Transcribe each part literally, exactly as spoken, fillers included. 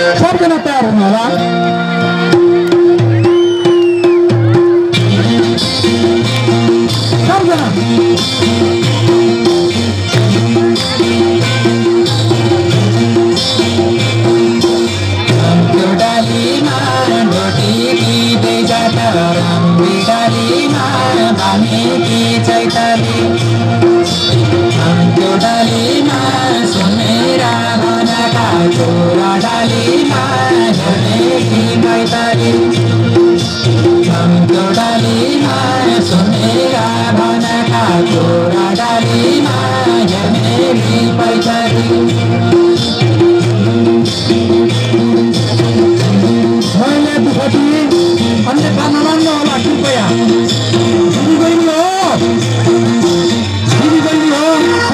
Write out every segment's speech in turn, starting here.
सबजना तयार हुनु होला। सबजना डालीमा रोटी दिँदै जाँदा रम्बी डालीमा भामेकी चैताली त्यो डालीमा सुनेरा बनाका छोरा डालीमा हेर्नेकी मैताली त्यो डालीमा सुनेरा बनाका छोरा डालीमा हेर्नेकी मैताली मैले दुखटी अन्य खाना मान्नु होला कृपया। दिदी बहिनी हो दिदी बहिनी हो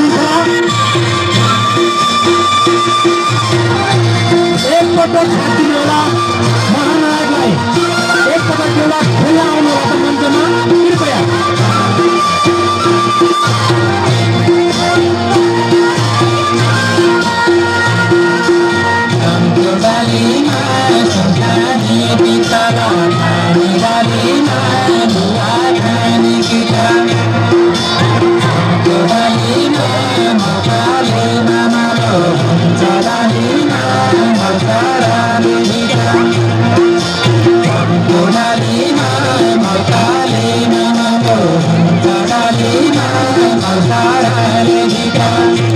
एकपटक साथ दिनु होला महानायकलाई। एकपटक एउटा खुला आउनु होला त मञ्चमा कृपया। डालीमा सुखानी पिता खानी डालीमा बुवा खानी पिता त्यो डालीमा मकाले मामालो हुन्छ डालीमा मकाले पिता त्यो डालीमा मकाले मामालो हुन्छ डालीमा मकाले पिता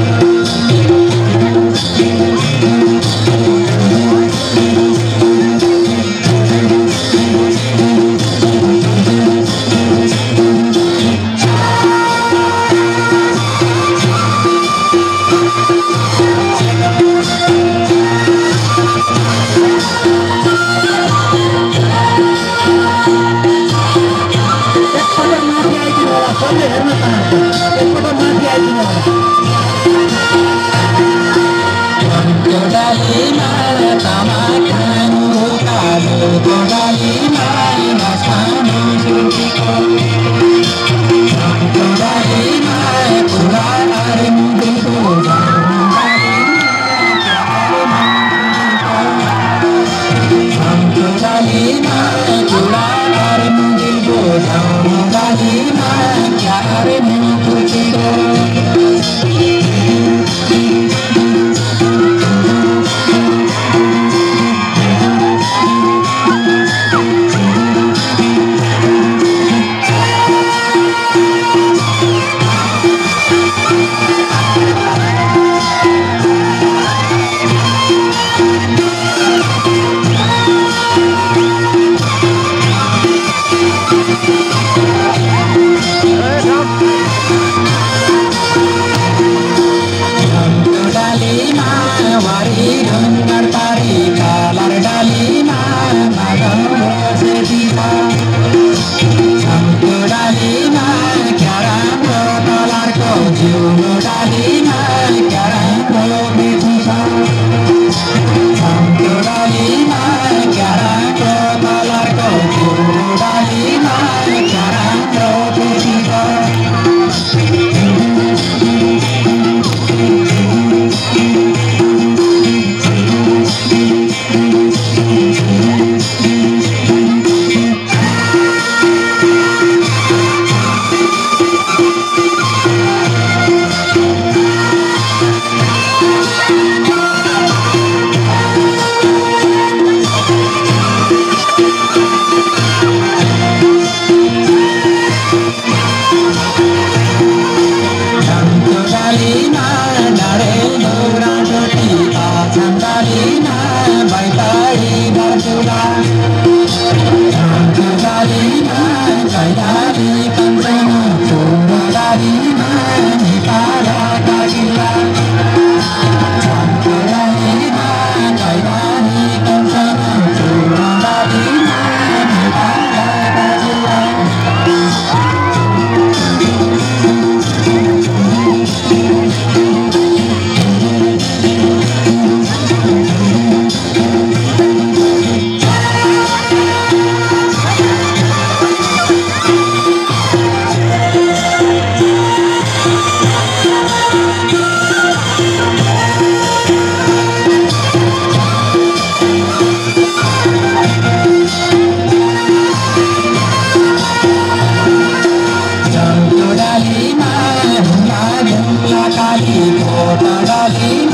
डालीमा तामा खानु कालो त्यो डालीमा नखानु सुतीको त्यो डालीमा पुरा आरम्भको त्यो डालीमा पुरा आरम्भको डालीमा क्यारे मुकुटीको डालीमा वारी ढुङ्गर पारी कालर डालीमा माधव सेतीमा छम्को डालीमा क्या राम्रो कलरको जिउनो डालीमा क्या राम्रो बेठी छ छम्को डालीमा क्या राम्रो कलरको जिउनो डालीमा क्या राम्रो बेठी छ भोट डाली